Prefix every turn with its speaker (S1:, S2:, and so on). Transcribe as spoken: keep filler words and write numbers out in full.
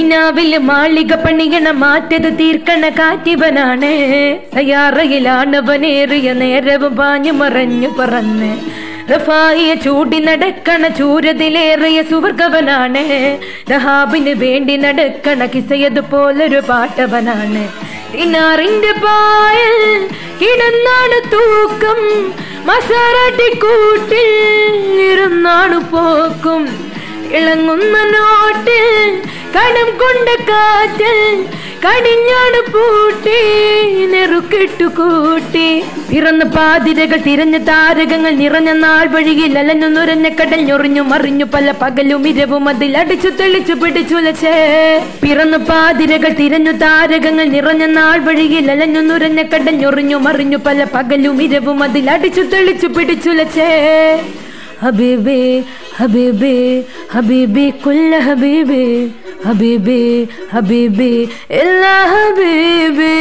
S1: ഹിനാവില് മാളിക പണിയണ മാറ്റത് തീർക്കണ കാറ്റിവനാണ്. സയാറയിലാണവനേറിയ നേരവും പാഞ്ഞു മറഞ്ഞു പറന്ന്. റഫായിയ ചൂടി നടക്കണ ചൂരതിലേറിയ സുവർഗവനാണ്. ദഹാബിന് വേണ്ടി നടക്കണ കിസയതുപോലൊരു പാട്ടവനാണ്. ദിനാറിന്റെ പായൽ കിടന്നാണ് തൂക്കം, മസാറാട്ടി കൂട്ടിൽ ഇരുന്നാണ് പോക്കും. ഇളങ്ങുന്ന നോട്ടിൽ കടം കൊണ്ട കാറ്റിൽ കടിഞ്ഞാണ് പൂട്ടി നെറുക്കിട്ടു കൂട്ടി. പിറന്ന പാതിരകൾ തിരഞ്ഞ താരകങ്ങൾ നിറഞ്ഞ നാൾ വഴിയിൽ അലഞ്ഞു നുരഞ്ഞ കടൽ ഞൊറിഞ്ഞു മറിഞ്ഞു പല പകലും ഇരവും അതിൽ അടിച്ചു തെളിച്ചു പിടിച്ചുലച്ചേ. പിറന്ന പാതിരകൾ തിരഞ്ഞു താരകങ്ങൾ നിറഞ്ഞ നാൾ വഴിയിൽ അലഞ്ഞു നുരഞ്ഞ കടൽ ഞൊറിഞ്ഞു മറിഞ്ഞു പല പകലും ഇരവും അതിൽ അടിച്ചു തെളിച്ചു പിടിച്ചുലച്ചേ. ഹബീബി ഹബീബി ഹബീബി കുല്ല ഹബീബി ഹബീബി ഹബീബി എല്ലാ ഹബീബി.